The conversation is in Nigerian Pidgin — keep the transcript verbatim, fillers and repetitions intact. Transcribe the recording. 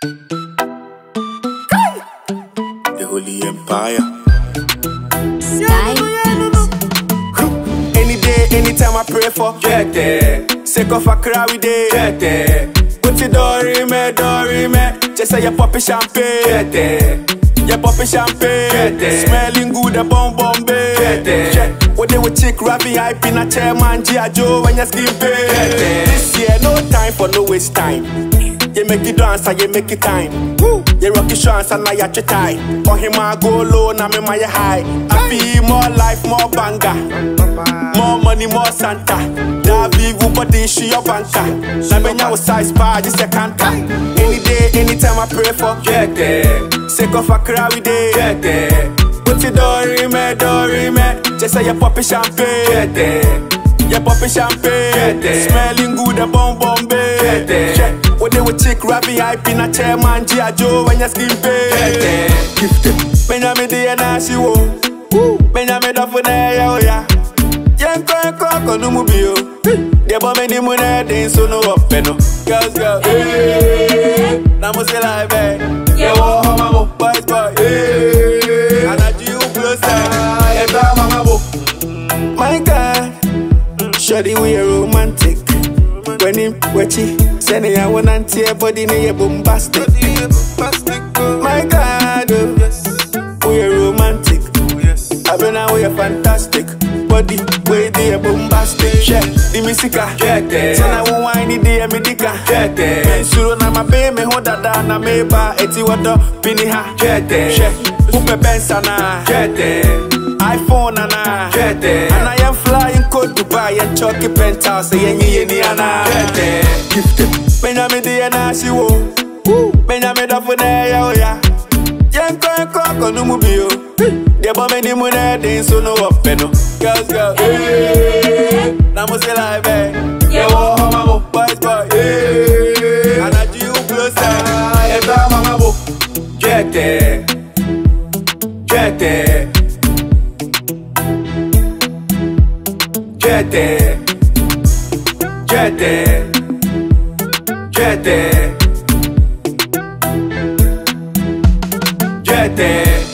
The Holy Empire. Skybeatz. Any day, anytime I pray for get there. Sick of a crowd we day get there. Put it dory me, dory me. Just say you poppy champagne get there. You poppy champagne get there. Smelling good, a bomb bomb get there. What they would chick rapping hype in a chairman G I Joe when your skin pay get there. This year no time for no waste time. You make it dance and you make it time. Woo. You rock your chance and now you're tie. For him I go low, now me my high. I feel more life, more banger. More money, more Santa. Davi body she your banker. Now me now size bar, just a canter. Any day, anytime I pray for get there. Sick of a crowd we day get there. Put it dory me, dory me. Just say you poppy champagne get there. You poppy champagne get there. Smelling good, a bomb bomb get there. What they would chick rapping hype in a chairman G I Joe when your skin pay. Gifted. Benjamin D and I she won. Benjamin Duff there, yo ya. Yen ko ko ko no mu bio. They bomb me mu na den so no up no. Girls girls. Na mo say live eh. Yeah wo ho mama boys boy. And I do closer. E ba mama bo. My God. Shawty we are romantic. When him watchy, sending I want anti body near bombastic. My God, oh, yes. We are romantic. Oh, yes. I been now we are fantastic. Body, way they are bombastic. Check the musica, get there. Then I won't whiny the medica, get there. Ben sure na my baby, hold that down, na meba, eti water, piniha, get there. Check, upe bensana, get there. iPhone ana get there. And I am flying code Dubai and chalky penthouse. Say any any ana get there. Gifted. Benjamin D and I she wo. Benjamin Duff there yo ya. Yen ko ko ko no mu bio. They bomb me mu na den so no up no. Girls girls. Na mo say live eh. Yeah wo mama boys boy. And I do closer. E ba mama bo. Get there. Get there. Get there, get there, get there, get there.